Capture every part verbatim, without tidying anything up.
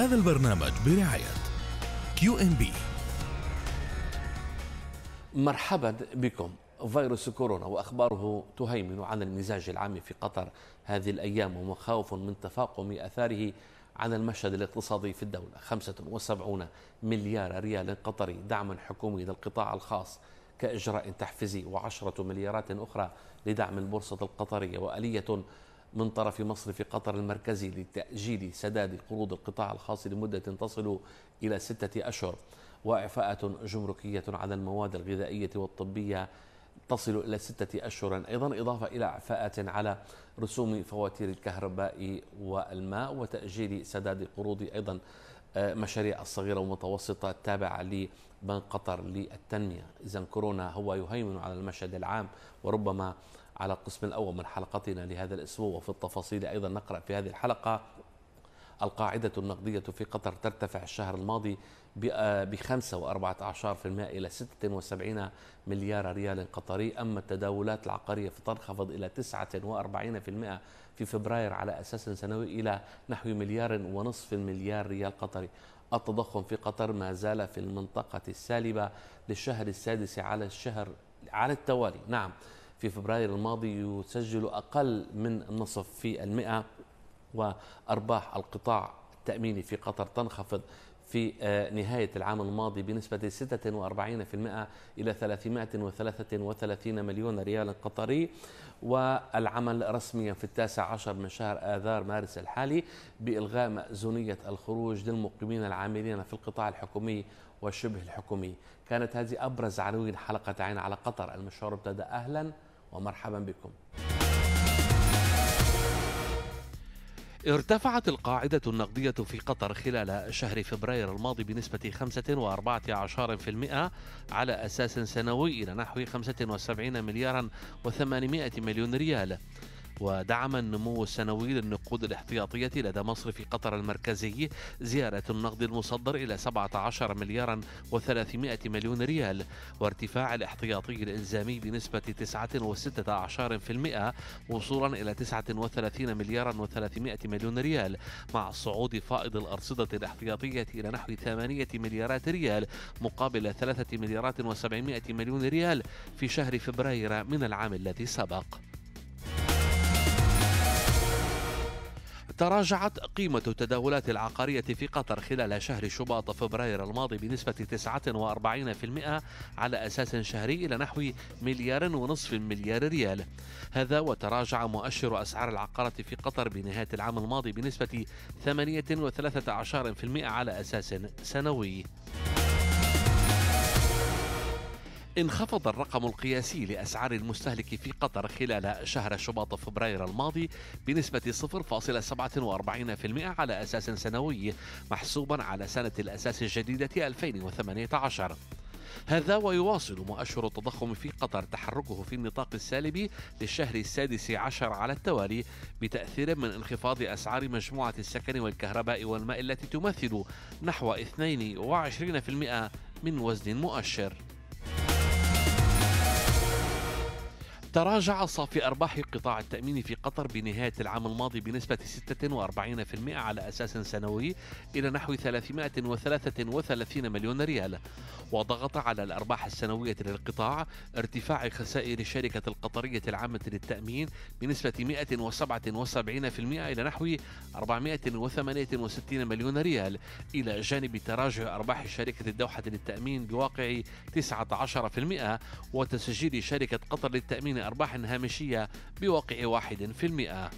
هذا البرنامج برعاية كيو إم بي. مرحبا بكم. فيروس كورونا وأخباره تهيمن على المزاج العام في قطر هذه الأيام، ومخاوف من تفاقم أثاره على المشهد الاقتصادي في الدولة. خمسة وسبعين مليار ريال قطري دعما حكومي للقطاع الخاص كإجراء تحفيزي، وعشرة مليارات أخرى لدعم البورصة القطرية، وآلية من طرف مصرف قطر المركزي لتأجيل سداد قروض القطاع الخاص لمدة تصل إلى ستة أشهر، وإعفاءات جمركية على المواد الغذائية والطبية تصل إلى ستة أشهر أيضا، إضافة إلى إعفاءات على رسوم فواتير الكهرباء والماء، وتأجيل سداد قروض أيضا مشاريع الصغيرة والمتوسطة التابعة لبنك قطر للتنمية. إذن كورونا هو يهيمن على المشهد العام، وربما على القسم الأول من حلقتنا لهذا الأسبوع. وفي التفاصيل أيضا نقرأ في هذه الحلقة: القاعدة النقدية في قطر ترتفع الشهر الماضي بخمسة وأربعة عشر بالمئة إلى ستة وسبعين مليار ريال قطري، أما التداولات العقارية فتنخفض إلى تسعة وأربعين بالمئة في فبراير على أساس سنوي إلى نحو مليار ونصف مليار ريال قطري. التضخم في قطر ما زال في المنطقة السالبة للشهر السادس على الشهر على التوالي. نعم، في فبراير الماضي يسجل أقل من النصف في المئة، وأرباح القطاع التأميني في قطر تنخفض في نهاية العام الماضي بنسبة ستة وأربعين بالمئة إلى ثلاثمائة وثلاثة وثلاثين مليون ريال قطري. والعمل رسميا في التاسع عشر من شهر آذار مارس الحالي بإلغاء مأزونية الخروج للمقيمين العاملين في القطاع الحكومي والشبه الحكومي. كانت هذه أبرز عناوين حلقة عين على قطر. المشوار ابتدأ. أهلا ومرحبا بكم. ارتفعت القاعدة النقدية في قطر خلال شهر فبراير الماضي بنسبة خمسة وأربعة عشر بالمئة على أساس سنوي إلى نحو خمسة وسبعين مليارا وثمانمائة مليون ريال. ودعم النمو السنوي للنقود الاحتياطية لدى مصرف قطر المركزي زيادة النقد المصدر إلى سبعة عشر مليارا وثلاثمائة مليون ريال، وارتفاع الاحتياطي الإلزامي بنسبة تسعة وستة عشر بالمئة وصولا إلى تسعة وثلاثين مليارا وثلاثمائة مليون ريال، مع صعود فائض الأرصدة الاحتياطية إلى نحو ثمانية مليارات ريال مقابل ثلاثة مليارات وسبعمائة مليون ريال في شهر فبراير من العام الذي سبق. تراجعت قيمة التداولات العقارية في قطر خلال شهر شباط فبراير الماضي بنسبة تسعة وأربعين بالمئة على أساس شهري إلى نحو مليار ونصف مليار ريال. هذا وتراجع مؤشر أسعار العقارات في قطر بنهاية العام الماضي بنسبة ثمانية وثلاثة عشر بالمئة على أساس سنوي. انخفض الرقم القياسي لأسعار المستهلك في قطر خلال شهر شباط فبراير الماضي بنسبة صفر فاصلة سبعة وأربعين بالمئة على أساس سنوي، محسوبا على سنة الأساس الجديدة ألفين وثمانية عشر. هذا ويواصل مؤشر التضخم في قطر تحركه في النطاق السالب للشهر السادس عشر على التوالي، بتأثير من انخفاض أسعار مجموعة السكن والكهرباء والماء التي تمثل نحو اثنين وعشرين بالمئة من وزن المؤشر. تراجع صافي أرباح قطاع التأمين في قطر بنهاية العام الماضي بنسبة ستة وأربعين بالمئة على أساس سنوي إلى نحو ثلاثمائة وثلاثة وثلاثين مليون ريال، وضغط على الأرباح السنوية للقطاع ارتفاع خسائر الشركة القطرية العامة للتأمين بنسبة مئة وسبعة وسبعين بالمئة إلى نحو أربعمائة وثمانية وستين مليون ريال، إلى جانب تراجع أرباح شركة الدوحة للتأمين بواقع تسعة عشر بالمئة، وتسجيل شركة قطر للتأمين أرباح هامشية بواقع واحد في المئة.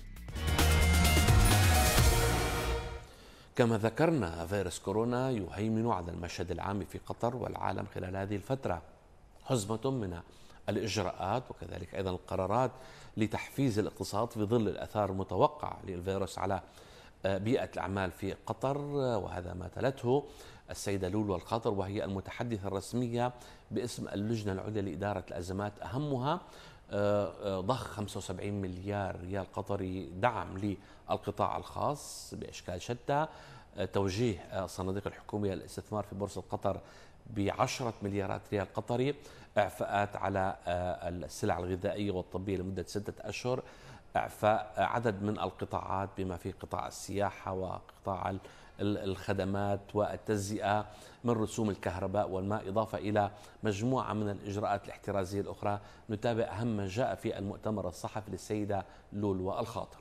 كما ذكرنا، فيروس كورونا يهيمن على المشهد العام في قطر والعالم خلال هذه الفترة. حزمة من الإجراءات وكذلك أيضا القرارات لتحفيز الاقتصاد في ظل الأثار المتوقع للفيروس على بيئة الأعمال في قطر، وهذا ما تلته السيدة لولو الخاطر، وهي المتحدثة الرسمية باسم اللجنة العليا لإدارة الأزمات. أهمها ضخ خمسة وسبعين مليار ريال قطري دعم للقطاع الخاص بأشكال شتى، توجيه صناديق الحكومية للاستثمار في بورصة قطر بعشرة مليارات ريال قطري، إعفاءات على السلع الغذائية والطبية لمدة ستة أشهر، إعفاء عدد من القطاعات بما في قطاع السياحة وقطاع الخدمات والتجزئة من رسوم الكهرباء والماء، إضافة إلى مجموعة من الإجراءات الاحترازية الأخرى. نتابع أهم ما جاء في المؤتمر الصحفي للسيدة لولو الخاطر.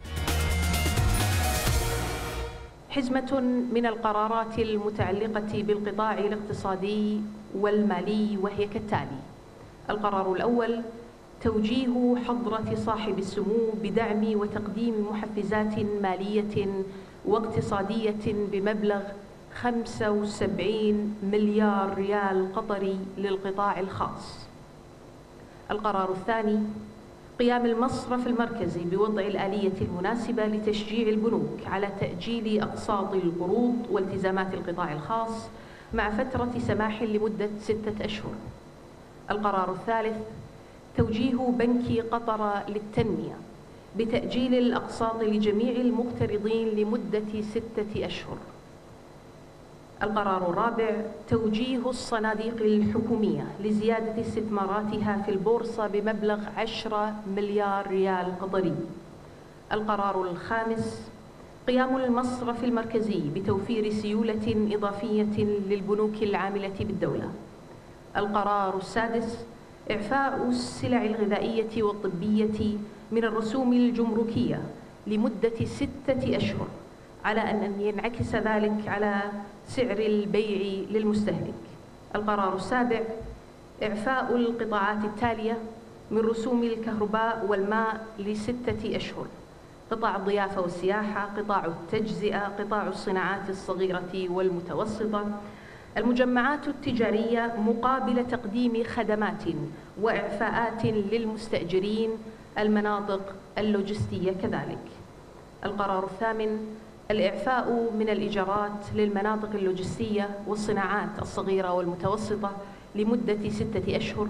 حزمة من القرارات المتعلقة بالقطاع الاقتصادي والمالي، وهي كالتالي: القرار الأول: توجيه حضرة صاحب السمو بدعم وتقديم محفزات مالية واقتصادية بمبلغ خمسة وسبعين مليار ريال قطري للقطاع الخاص. القرار الثاني: قيام المصرف المركزي بوضع الآلية المناسبة لتشجيع البنوك على تأجيل أقساط القروض والتزامات القطاع الخاص مع فترة سماح لمدة ستة أشهر. القرار الثالث: توجيه بنك قطر للتنمية بتأجيل الأقساط لجميع المقترضين لمدة ستة أشهر. القرار الرابع: توجيه الصناديق الحكومية لزيادة استثماراتها في البورصة بمبلغ عشرة مليار ريال قطري. القرار الخامس: قيام المصرف المركزي بتوفير سيولة إضافية للبنوك العاملة بالدولة. القرار السادس: إعفاء السلع الغذائية والطبية من الرسوم الجمركية لمدة ستة أشهر، على أن ينعكس ذلك على سعر البيع للمستهلك. القرار السابع: إعفاء القطاعات التالية من رسوم الكهرباء والماء لستة أشهر: قطاع الضيافة والسياحة، قطاع التجزئة، قطاع الصناعات الصغيرة والمتوسطة، المجمعات التجارية، مقابل تقديم خدمات وإعفاءات للمستأجرين، المناطق اللوجستية كذلك. القرار الثامن: الإعفاء من الإيجارات للمناطق اللوجستية والصناعات الصغيرة والمتوسطة لمدة ستة أشهر.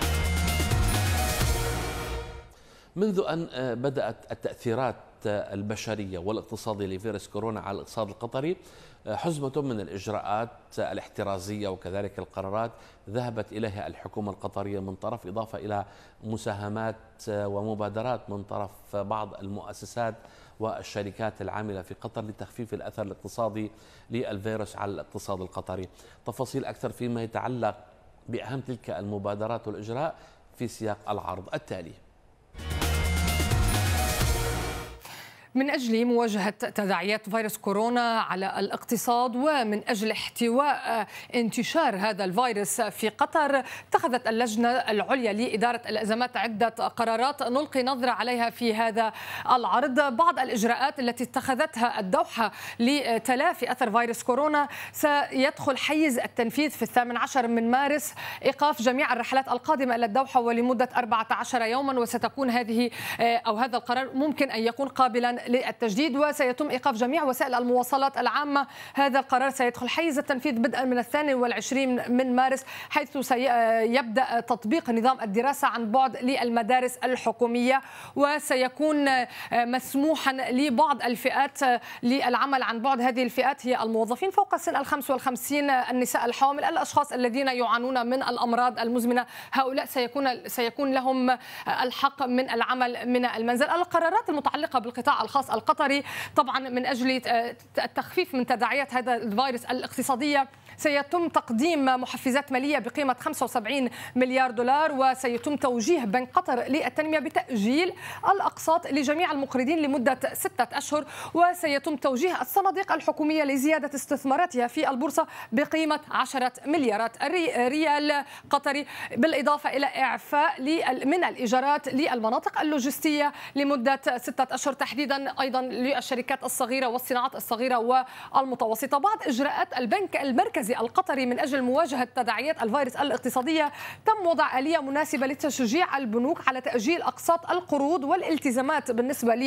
منذ أن بدأت التأثيرات البشرية والاقتصادية لفيروس كورونا على الاقتصاد القطري، حزمة من الإجراءات الاحترازية وكذلك القرارات ذهبت إليها الحكومة القطرية من طرف، إضافة إلى مساهمات ومبادرات من طرف بعض المؤسسات والشركات العاملة في قطر لتخفيف الأثر الاقتصادي للفيروس على الاقتصاد القطري. تفاصيل أكثر فيما يتعلق بأهم تلك المبادرات والإجراء في سياق العرض التالي. من أجل مواجهة تداعيات فيروس كورونا على الاقتصاد ومن أجل احتواء انتشار هذا الفيروس في قطر، اتخذت اللجنة العليا لإدارة الأزمات عدة قرارات نلقي نظرة عليها في هذا العرض. بعض الإجراءات التي اتخذتها الدوحة لتلافي أثر فيروس كورونا: سيدخل حيز التنفيذ في الثامن عشر من مارس إيقاف جميع الرحلات القادمة إلى الدوحة ولمدة أربعة عشر يوما، وستكون هذه أو هذا القرار ممكن أن يكون قابلا للتجديد. وسيتم إيقاف جميع وسائل المواصلات العامة. هذا القرار سيدخل حيز التنفيذ بدءا من الثاني والعشرين من مارس، حيث سيبدأ تطبيق نظام الدراسة عن بعد للمدارس الحكومية، وسيكون مسموحا لبعض الفئات للعمل عن بعد. هذه الفئات هي الموظفين فوق سن الخمس والخمسين، النساء الحوامل، الأشخاص الذين يعانون من الأمراض المزمنة، هؤلاء سيكون سيكون لهم الحق من العمل من المنزل. القرارات المتعلقة بالقطاع الخاص القطري طبعا من أجل التخفيف من تداعيات هذا الفيروس الاقتصادية، سيتم تقديم محفزات مالية بقيمة خمسة وسبعين مليار دولار، وسيتم توجيه بنك قطر للتنمية بتأجيل الأقساط لجميع المقرضين لمدة ستة أشهر، وسيتم توجيه الصناديق الحكومية لزيادة استثماراتها في البورصة بقيمة عشرة مليارات ريال قطري، بالإضافة إلى إعفاء من الإيجارات للمناطق اللوجستية لمدة ستة أشهر تحديدا، أيضا للشركات الصغيرة والصناعات الصغيرة والمتوسطة. بعض إجراءات البنك المركزي القطري من أجل مواجهة تداعيات الفيروس الاقتصادية: تم وضع آلية مناسبة لتشجيع البنوك على تأجيل أقساط القروض والالتزامات بالنسبة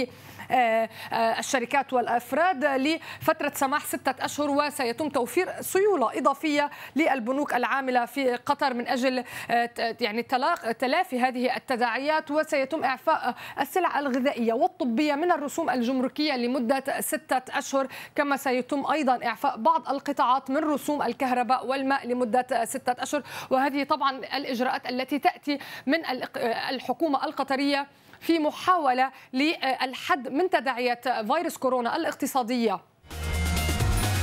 للشركات والأفراد لفترة سماح ستة أشهر، وسيتم توفير سيولة إضافية للبنوك العاملة في قطر من أجل يعني تلافي هذه التداعيات، وسيتم إعفاء السلع الغذائية والطبية من الرسوم الجمركية لمدة ستة أشهر، كما سيتم أيضا إعفاء بعض القطاعات من رسوم الكهرباء والماء لمدة ستة أشهر. وهذه طبعا الإجراءات التي تأتي من الحكومة القطرية في محاولة للحد من تداعيات فيروس كورونا الاقتصادية.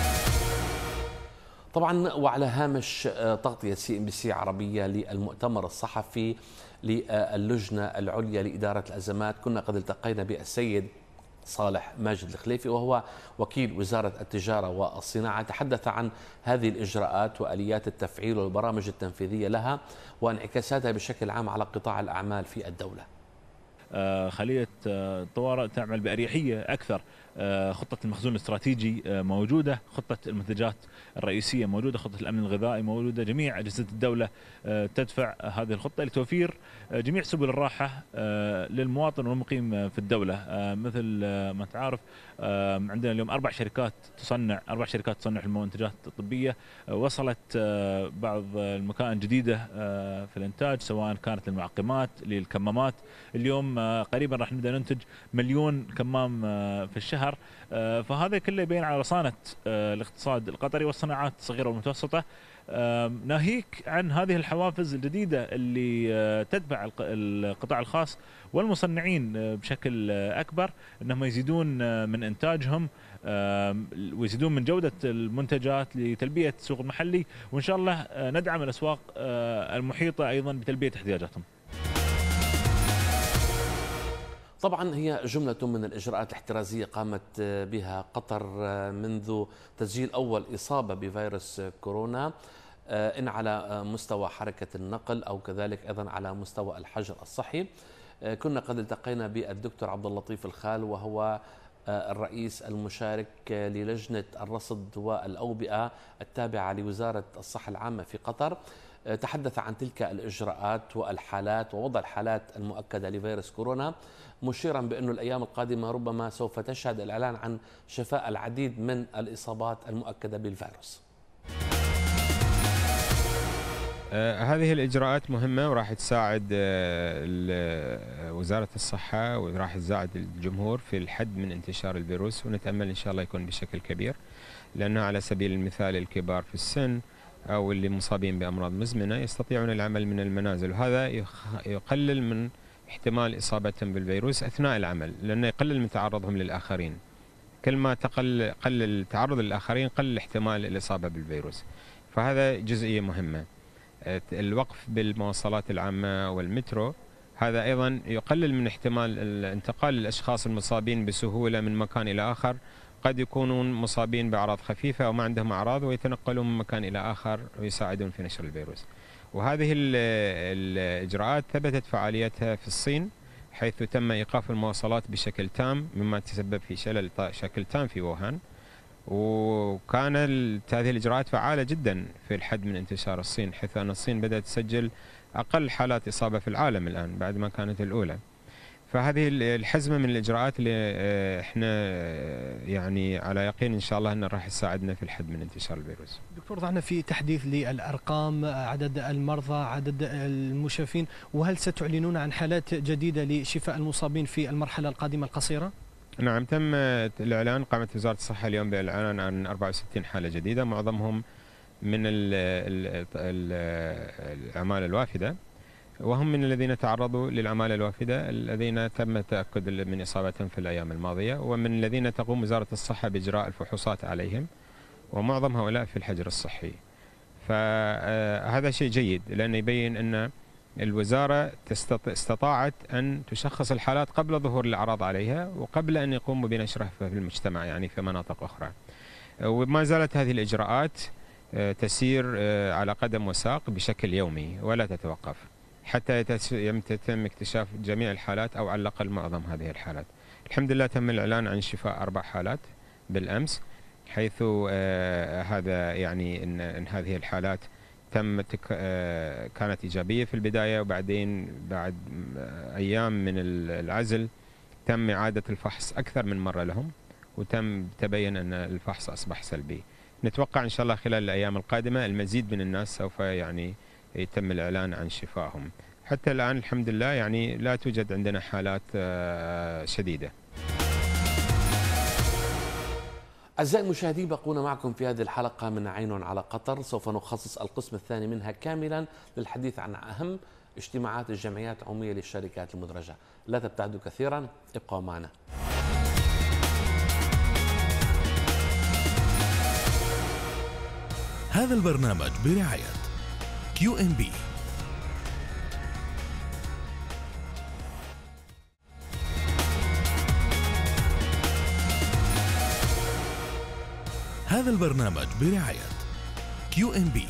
طبعا وعلى هامش تغطية سي ام بي سي عربية للمؤتمر الصحفي للجنة العليا لإدارة الأزمات، كنا قد التقينا بالسيد صالح ماجد الخليفي وهو وكيل وزارة التجارة والصناعة، تحدث عن هذه الإجراءات وآليات التفعيل والبرامج التنفيذية لها وانعكاساتها بشكل عام على قطاع الأعمال في الدولة. خلية طوارئ تعمل بأريحية أكثر، خطة المخزون الاستراتيجي موجودة، خطة المنتجات الرئيسية موجودة، خطة الأمن الغذائي موجودة، جميع أجهزة الدولة تدفع هذه الخطة لتوفير جميع سبل الراحة للمواطن والمقيم في الدولة. مثل ما تعرف عندنا اليوم أربع شركات تصنع أربع شركات تصنع المنتجات الطبية، وصلت بعض المكائن جديدة في الإنتاج، سواء كانت للمعقمات للكمامات. اليوم قريبا راح نبدأ ننتج مليون كمام في الشهر، فهذا كله يبين على رصانة الاقتصاد القطري والصناعات الصغيرة والمتوسطة، ناهيك عن هذه الحوافز الجديدة اللي تدفع القطاع الخاص والمصنعين بشكل أكبر أنهم يزيدون من إنتاجهم ويزيدون من جودة المنتجات لتلبية السوق المحلي، وإن شاء الله ندعم الأسواق المحيطة أيضا بتلبية احتياجاتهم. طبعا هي جملة من الإجراءات الاحترازية قامت بها قطر منذ تسجيل أول إصابة بفيروس كورونا، إن على مستوى حركة النقل أو كذلك أيضا على مستوى الحجر الصحي. كنا قد التقينا بالدكتور عبد اللطيف الخال وهو الرئيس المشارك للجنة الرصد والأوبئة التابعة لوزارة الصحة العامة في قطر، تحدث عن تلك الإجراءات والحالات ووضع الحالات المؤكدة لفيروس كورونا، مشيرا بأن الأيام القادمة ربما سوف تشهد الإعلان عن شفاء العديد من الإصابات المؤكدة بالفيروس. آه هذه الإجراءات مهمة وراح تساعد آه وزارة الصحة وراح تساعد الجمهور في الحد من انتشار الفيروس، ونتأمل إن شاء الله يكون بشكل كبير، لأنه على سبيل المثال الكبار في السن أو اللي مصابين بأمراض مزمنة يستطيعون العمل من المنازل، وهذا يقلل من احتمال إصابتهم بالفيروس أثناء العمل، لأنه يقلل من تعرضهم للآخرين. كل ما تقل قل التعرض للآخرين قل احتمال الإصابة بالفيروس، فهذا جزئية مهمة. الوقف بالمواصلات العامة والمترو هذا أيضا يقلل من احتمال الانتقال الأشخاص المصابين بسهولة من مكان إلى آخر، قد يكونون مصابين بأعراض خفيفة أو ما عندهم أعراض ويتنقلون من مكان إلى آخر ويساعدون في نشر الفيروس. وهذه الإجراءات ثبتت فعاليتها في الصين، حيث تم إيقاف المواصلات بشكل تام مما تسبب في شلل شكل تام في ووهان، وكان هذه الإجراءات فعالة جدا في الحد من انتشار الصين، حيث أن الصين بدأت تسجل أقل حالات إصابة في العالم الآن بعد ما كانت الأولى. فهذه الحزمة من الإجراءات اللي احنا يعني على يقين إن شاء الله أنها راح تساعدنا في الحد من انتشار الفيروس. دكتور، ضعنا في تحديث للأرقام، عدد المرضى، عدد المشافين، وهل ستعلنون عن حالات جديدة لشفاء المصابين في المرحلة القادمة القصيرة؟ نعم، تم الإعلان، قامت وزارة الصحة اليوم بالإعلان عن أربعة وستين حالة جديدة، معظمهم من العمالة الوافدة، وهم من الذين تعرضوا للعمالة الوافدة الذين تم التأكد من إصابتهم في الأيام الماضية، ومن الذين تقوم وزارة الصحة بإجراء الفحوصات عليهم، ومعظم هؤلاء في الحجر الصحي. فهذا شيء جيد لأنه يبين أن الوزارة استطاعت أن تشخص الحالات قبل ظهور الأعراض عليها وقبل أن يقوموا بنشرها في المجتمع، يعني في مناطق أخرى. وما زالت هذه الإجراءات تسير على قدم وساق بشكل يومي ولا تتوقف حتى يتم اكتشاف جميع الحالات أو على الأقل معظم هذه الحالات. الحمد لله تم الإعلان عن شفاء أربع حالات بالأمس، حيث آه هذا يعني إن, إن هذه الحالات تم آه كانت إيجابية في البداية، وبعدين بعد أيام من العزل تم إعادة الفحص أكثر من مرة لهم، وتم تبين أن الفحص أصبح سلبي. نتوقع إن شاء الله خلال الأيام القادمة المزيد من الناس سوف يعني يتم الإعلان عن شفائهم. حتى الآن الحمد لله يعني لا توجد عندنا حالات شديدة. أعزائي المشاهدين، بقونا معكم في هذه الحلقة من عين على قطر، سوف نخصص القسم الثاني منها كاملا للحديث عن أهم اجتماعات الجمعيات العمومية للشركات المدرجة. لا تبتعدوا كثيرا، ابقوا معنا. هذا البرنامج برعاية كيو إم بي. هذا البرنامج برعاية كيو إم بي.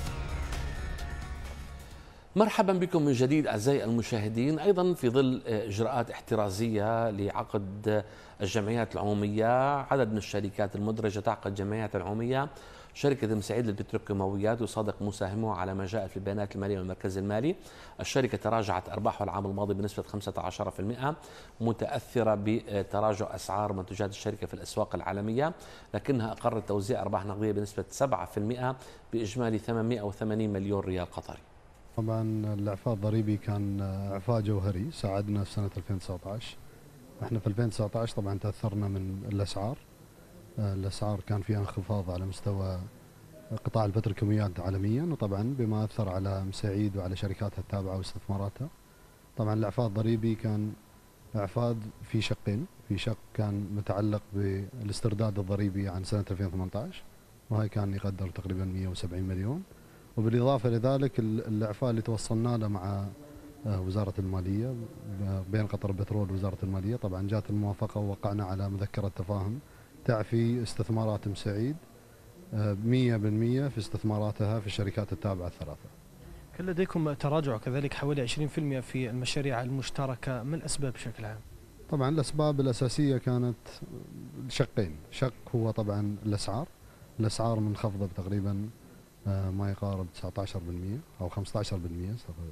مرحبا بكم من جديد أعزائي المشاهدين، أيضا في ظل إجراءات احترازية لعقد الجمعيات العمومية. عدد من الشركات المدرجة تعقد جمعيات العمومية. شركة ام سعيد للبتروكيماويات يصادق مساهمه على ما جاء في البيانات المالية والمركز المالي. الشركة تراجعت أرباحها العام الماضي بنسبة خمسة عشر بالمئة متأثرة بتراجع أسعار منتجات الشركة في الأسواق العالمية، لكنها أقرت توزيع أرباح نقدية بنسبة سبعة بالمئة بإجمالي ثمانمئة وثمانين مليون ريال قطري. طبعا الإعفاء الضريبي كان إعفاء جوهري ساعدنا في سنة ألفين وتسعة عشر. احنا في ألفين وتسعة عشر طبعا تأثرنا من الأسعار. الأسعار كان فيها انخفاض على مستوى قطاع البتروكيماويات عالميا، وطبعا بما أثر على ام سعيد وعلى شركاتها التابعة واستثماراتها. طبعا الإعفاء الضريبي كان إعفاء في شقين، في شق كان متعلق بالاسترداد الضريبي عن سنة ألفين وثمانية عشر، وهي كان يقدر تقريبا مئة وسبعين مليون. وبالإضافة لذلك الإعفاء اللي توصلنا له مع وزارة المالية بين قطر البترول ووزارة المالية، طبعا جات الموافقة ووقعنا على مذكرة تفاهم تعفي استثمارات ام سعيد مئة بالمئة في استثماراتها في الشركات التابعة الثلاثة. كان لديكم تراجع كذلك حوالي عشرين بالمئة في المشاريع المشتركة، ما الأسباب بشكل عام؟ طبعا الأسباب الأساسية كانت شقين. شق هو طبعا الأسعار. الأسعار منخفضة بتقريبا ما يقارب تسعة عشر بالمئة أو خمسة عشر بالمئة.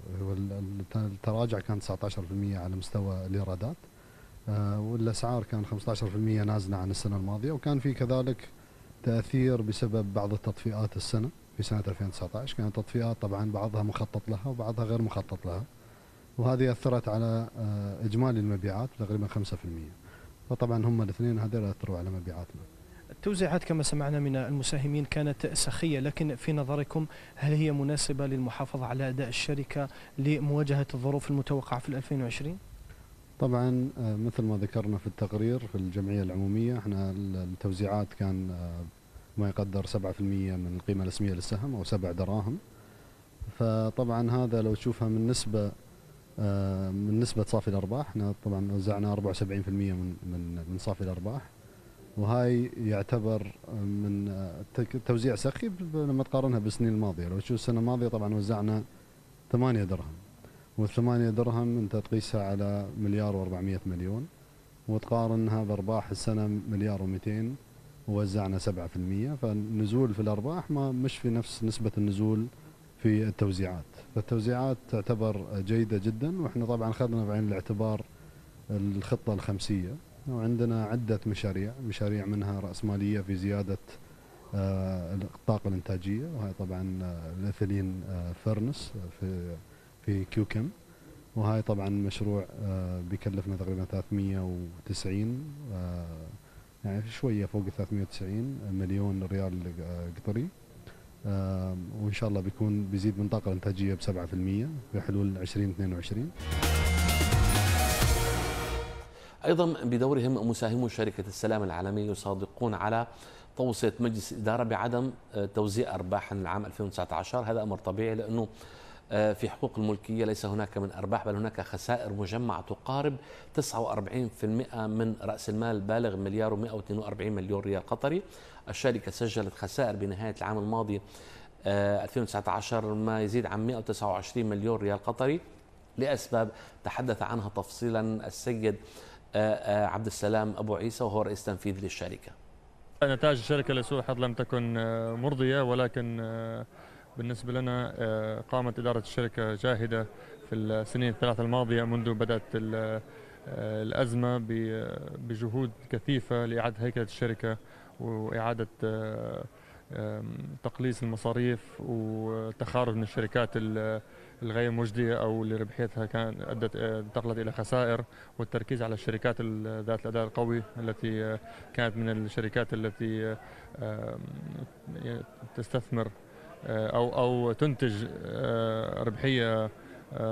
التراجع كان تسعة عشر بالمئة على مستوى الإيرادات، والأسعار كان خمسة عشر بالمئة نازلة عن السنة الماضية، وكان في كذلك تأثير بسبب بعض التطفئات السنة في سنة ألفين وتسعة عشر. كانت تطفئات طبعا بعضها مخطط لها وبعضها غير مخطط لها، وهذه أثرت على إجمالي المبيعات تقريبا خمسة بالمئة. فطبعا هم الاثنين هذول أثروا على مبيعاتنا. التوزيعات كما سمعنا من المساهمين كانت سخية، لكن في نظركم هل هي مناسبة للمحافظة على أداء الشركة لمواجهة الظروف المتوقعة في ألفين وعشرين؟ طبعا مثل ما ذكرنا في التقرير في الجمعية العمومية، احنا التوزيعات كان ما يقدر سبعة بالمئة من القيمة الاسمية للسهم أو سبع دراهم. فطبعا هذا لو تشوفها من نسبة من نسبة صافي الأرباح، احنا طبعا وزعنا أربعة وسبعين بالمئة من من من صافي الأرباح، وهاي يعتبر من توزيع سخي لما تقارنها بالسنين الماضية. لو تشوف السنة الماضية طبعا وزعنا ثمانية درهم، والثمانية درهم انت تقيسها على مليار وأربعمئة مليون، وتقارنها بأرباح السنة مليار ومئتين ووزعنا سبعة بالمئة. فالنزول في الأرباح ما مش في نفس نسبة النزول في التوزيعات. فالتوزيعات تعتبر جيدة جدا، واحنا طبعا اخذنا بعين الاعتبار الخطة الخمسية، وعندنا عدة مشاريع مشاريع منها رأسمالية في زيادة الطاقة الإنتاجية، وهي طبعا الإثيلين فرنس في في كيوكم، وهاي طبعا مشروع بيكلفنا تقريبا ثلاثمئة وتسعين يعني شوية فوق ثلاثمئة وتسعين مليون ريال قطري، وإن شاء الله بيكون بيزيد من الطاقة الإنتاجية بسبعة بالمئة بحلول ألفين واثنين وعشرين. أيضا بدورهم مساهمو شركة السلام العالمي يصادقون على توصية مجلس الإدارة بعدم توزيع أرباح العام ألفين وتسعة عشر. هذا أمر طبيعي، لأنه في حقوق الملكية ليس هناك من أرباح، بل هناك خسائر مجمعة تقارب تسعة وأربعين بالمئة من رأس المال بالغ مليار ومئة واثنين وأربعين مليون ريال قطري. الشركة سجلت خسائر بنهاية العام الماضي ألفين وتسعة عشر ما يزيد عن مئة وتسعة وعشرين مليون ريال قطري لأسباب تحدث عنها تفصيلا السيد عبد السلام أبو عيسى وهو رئيس تنفيذي للشركة. نتائج الشركة لسوء الحظ لم تكن مرضية، ولكن بالنسبة لنا قامت إدارة الشركة جاهدة في السنين الثلاثة الماضية منذ بدأت الأزمة بجهود كثيفة لإعادة هيكلة الشركة وإعادة تقليص المصاريف وتخارج من الشركات الغير مجدية أو اللي ربحيتها كان أدت انتقلت إلى خسائر، والتركيز على الشركات ذات الأداء القوي التي كانت من الشركات التي تستثمر أو أو تنتج ربحية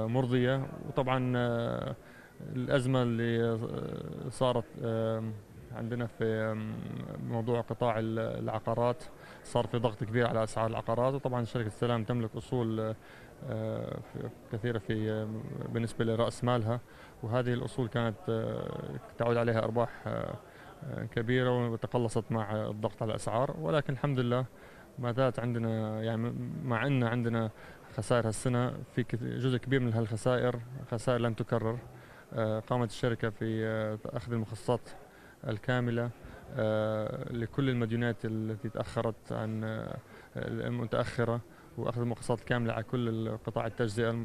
مرضية. وطبعا الأزمة اللي صارت عندنا في موضوع قطاع العقارات صار في ضغط كبير على أسعار العقارات، وطبعا شركة السلام تملك أصول كثيرة في بالنسبة لرأس مالها، وهذه الأصول كانت تعود عليها أرباح كبيرة وتقلصت مع الضغط على الأسعار. ولكن الحمد لله ما زالت عندنا، يعني مع أن عندنا خسائر هالسنة، في جزء كبير من هالخسائر خسائر لن تكرر. قامت الشركة في أخذ المخصصات الكاملة لكل المديونات التي تأخرت عن المتأخرة، وأخذ المخصصات الكاملة على كل قطاع التجزئة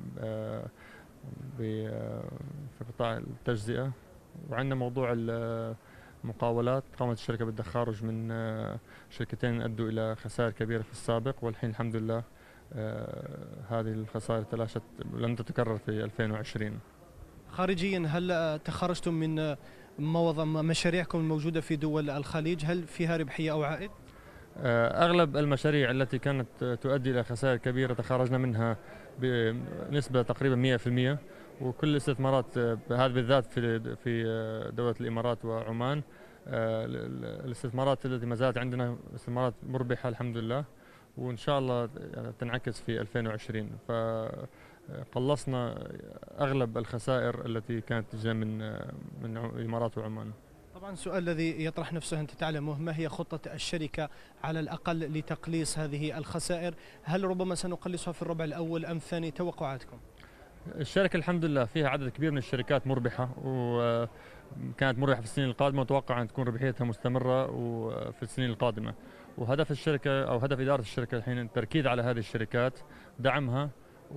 في قطاع التجزئة. وعندنا موضوع المقاولات، قامت الشركة بالتخارج من شركتين أدوا إلى خسائر كبيرة في السابق، والحين الحمد لله هذه الخسائر تلاشت لن تتكرر في ألفين وعشرين. خارجيا، هل تخرجتم من معظم مشاريعكم الموجودة في دول الخليج هل فيها ربحية أو عائد؟ أغلب المشاريع التي كانت تؤدي إلى خسائر كبيرة تخرجنا منها بنسبة تقريبا مئة بالمئة، وكل الاستثمارات هذا بالذات في في دولة الإمارات وعمان الاستثمارات التي ما زالت عندنا استثمارات مربحة الحمد لله، وإن شاء الله تنعكس في ألفين وعشرين. فقلصنا أغلب الخسائر التي كانت تجي من من الإمارات وعمان. طبعا السؤال الذي يطرح نفسه، أنت تعلمه، ما هي خطة الشركة على الأقل لتقليص هذه الخسائر؟ هل ربما سنقلصها في الربع الأول أم الثاني؟ توقعاتكم؟ الشركة الحمد لله فيها عدد كبير من الشركات مربحة، وكانت مربحة في السنين القادمة، وتوقع أن تكون ربحيتها مستمرة وفي السنين القادمة. وهدف الشركة أو هدف إدارة الشركة الحين التركيز على هذه الشركات، دعمها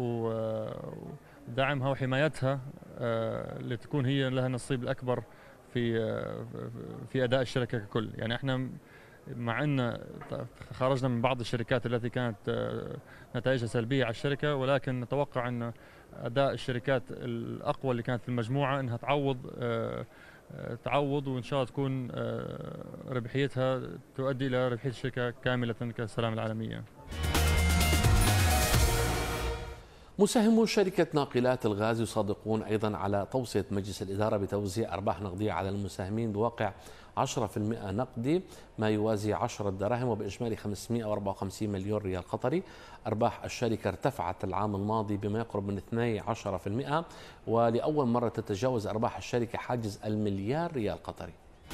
ودعمها وحمايتها لتكون هي لها النصيب الأكبر في في أداء الشركة ككل. يعني احنا مع أن خرجنا من بعض الشركات التي كانت نتائجها سلبية على الشركة، ولكن نتوقع أن أداء الشركات الأقوى اللي كانت في المجموعة أنها تعوض تعوض وإن شاء الله تكون ربحيتها تؤدي إلى ربحية الشركة كاملة كالسلام العالمية. مساهمو شركة ناقلات الغاز يصادقون أيضا على توصية مجلس الإدارة بتوزيع أرباح نقدية على المساهمين بواقع عشرة بالمئة نقدي، ما يوازي عشرة دراهم، وبإجمالي خمسمئة وأربعة وخمسين مليون ريال قطري. أرباح الشركة ارتفعت العام الماضي بما يقرب من اثني عشر بالمئة، ولأول مرة تتجاوز أرباح الشركة حاجز المليار ريال قطري.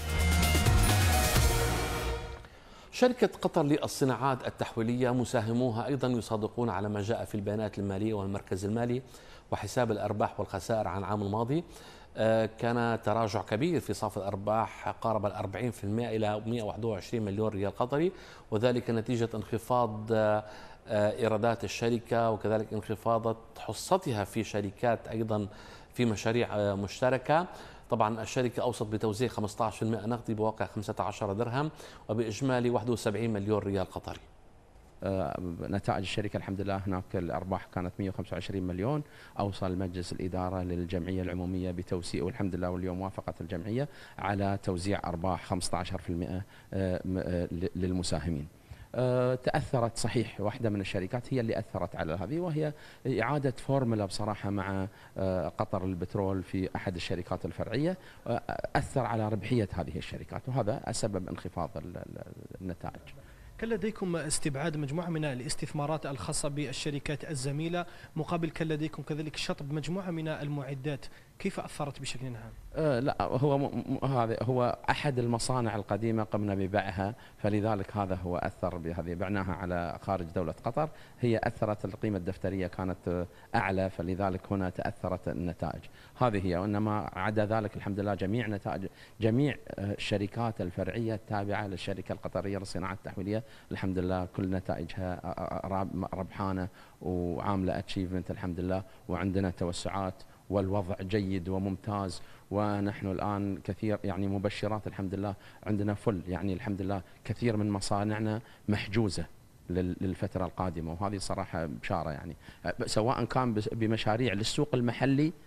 شركة قطر للصناعات التحويلية مساهموها أيضا يصادقون على ما جاء في البيانات المالية والمركز المالي وحساب الأرباح والخسائر عن العام الماضي. كان تراجع كبير في صافي الأرباح قارب الأربعين بالمئة إلى مئة وواحد وعشرين مليون ريال قطري، وذلك نتيجة انخفاض إيرادات الشركة وكذلك انخفاض حصتها في شركات أيضا في مشاريع مشتركة. طبعا الشركة أوصت بتوزيع خمسة عشر بالمئة نقدي بواقع خمسة عشر درهم، وبإجمالي واحد وسبعين مليون ريال قطري. نتائج الشركة الحمد لله هناك الأرباح كانت مئة وخمسة وعشرين مليون. أوصل مجلس الإدارة للجمعية العمومية بتوسيع، والحمد لله واليوم وافقت الجمعية على توزيع أرباح خمسة عشر بالمئة للمساهمين. تأثرت صحيح واحدة من الشركات هي اللي أثرت على هذه، وهي إعادة فورمولا بصراحة مع قطر البترول في أحد الشركات الفرعية، أثر على ربحية هذه الشركات، وهذا سبب انخفاض النتائج. كان لديكم استبعاد مجموعة من الاستثمارات الخاصة بالشركات الزميلة، مقابل كان لديكم كذلك شطب مجموعة من المعدات، كيف أثرت بشكل عام؟ أه لا هو هذا هو أحد المصانع القديمة قمنا ببيعها، فلذلك هذا هو أثر بهذه، بعناها على خارج دولة قطر، هي أثرت القيمة الدفترية كانت أعلى، فلذلك هنا تأثرت النتائج هذه هي. وإنما عدا ذلك الحمد لله جميع نتائج جميع الشركات الفرعية التابعة للشركة القطرية للصناعات التحويلية الحمد لله كل نتائجها ربحانة وعاملة اتشيفمنت الحمد لله، وعندنا توسعات والوضع جيد وممتاز، ونحن الآن كثير يعني مبشرات الحمد لله، عندنا فل يعني الحمد لله كثير من مصانعنا محجوزة للفترة القادمة، وهذه صراحة بشارة يعني، سواء كان بمشاريع للسوق المحلي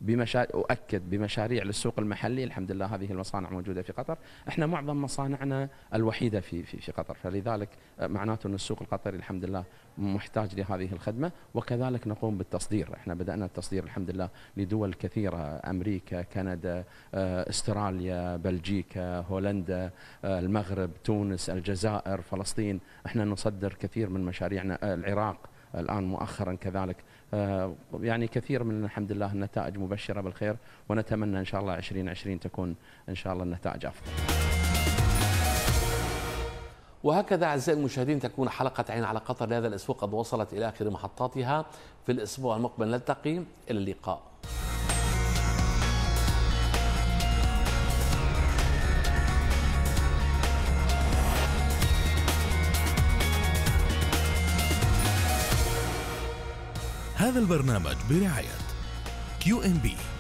بمشاريع، أؤكد بمشاريع للسوق المحلي. الحمد لله هذه المصانع موجودة في قطر، احنا معظم مصانعنا الوحيدة في في في قطر، فلذلك معناته أن السوق القطري الحمد لله محتاج لهذه الخدمة. وكذلك نقوم بالتصدير، احنا بدأنا التصدير الحمد لله لدول كثيرة، أمريكا، كندا، استراليا، بلجيكا، هولندا، المغرب، تونس، الجزائر، فلسطين، احنا نصدر كثير من مشاريعنا، العراق الآن مؤخرا كذلك. يعني كثير من الحمد لله النتائج مبشرة بالخير، ونتمنى إن شاء الله عشرين عشرين تكون إن شاء الله النتائج أفضل. وهكذا أعزائي المشاهدين تكون حلقة عين على قطر لهذا الأسبوع قد وصلت إلى آخر محطاتها. في الأسبوع المقبل نلتقي، إلى اللقاء. هذا البرنامج برعاية كيو إم بي.